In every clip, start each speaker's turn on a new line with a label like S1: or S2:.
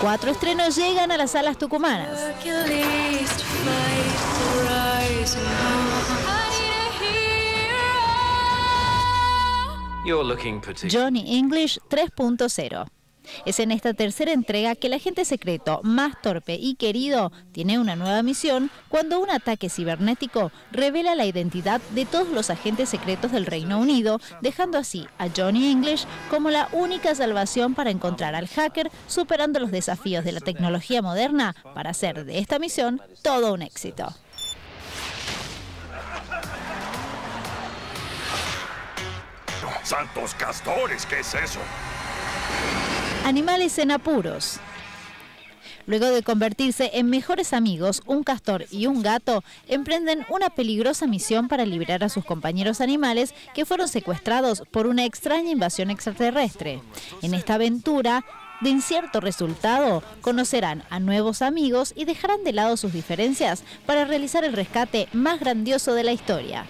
S1: 4 estrenos llegan a las salas tucumanas. Johnny English 3.0. Es en esta tercera entrega que el agente secreto más torpe y querido tiene una nueva misión cuando un ataque cibernético revela la identidad de todos los agentes secretos del Reino Unido, dejando así a Johnny English como la única salvación para encontrar al hacker, superando los desafíos de la tecnología moderna para hacer de esta misión todo un éxito.
S2: ¡Santos castores! ¿Qué es eso?
S1: Animales en apuros. Luego de convertirse en mejores amigos, un castor y un gato emprenden una peligrosa misión para liberar a sus compañeros animales que fueron secuestrados por una extraña invasión extraterrestre. En esta aventura de incierto resultado, conocerán a nuevos amigos y dejarán de lado sus diferencias para realizar el rescate más grandioso de la historia.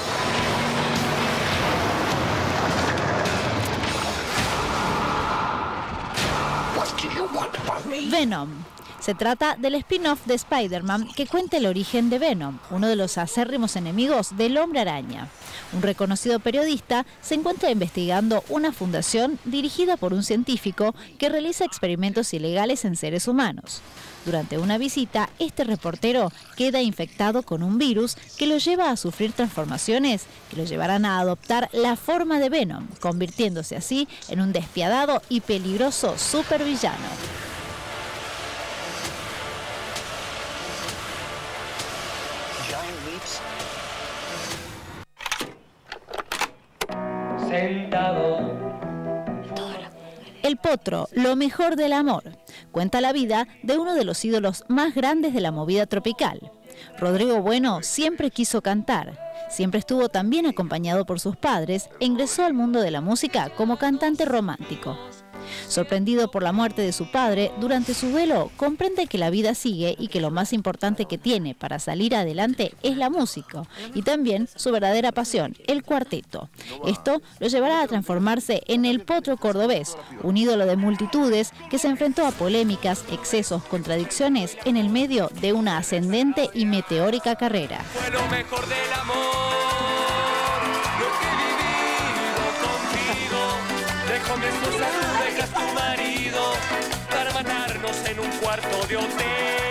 S1: Venom. Se trata del spin-off de Spider-Man que cuenta el origen de Venom, uno de los acérrimos enemigos del Hombre Araña. Un reconocido periodista se encuentra investigando una fundación dirigida por un científico que realiza experimentos ilegales en seres humanos. Durante una visita, este reportero queda infectado con un virus que lo lleva a sufrir transformaciones que lo llevarán a adoptar la forma de Venom, convirtiéndose así en un despiadado y peligroso supervillano. El Potro, lo mejor del amor. Cuenta la vida de uno de los ídolos más grandes de la movida tropical. Rodrigo Bueno siempre quiso cantar. Siempre estuvo también acompañado por sus padres e ingresó al mundo de la música como cantante romántico. Sorprendido por la muerte de su padre, durante su duelo comprende que la vida sigue y que lo más importante que tiene para salir adelante es la música y también su verdadera pasión, el cuarteto. Esto lo llevará a transformarse en el Potro cordobés, un ídolo de multitudes que se enfrentó a polémicas, excesos, contradicciones en el medio de una ascendente y meteórica carrera.
S3: Fue lo mejor del amor, lo que he vivido contigo. Dejo mi esposa, tú dejas tu marido para matarnos en un cuarto de hotel.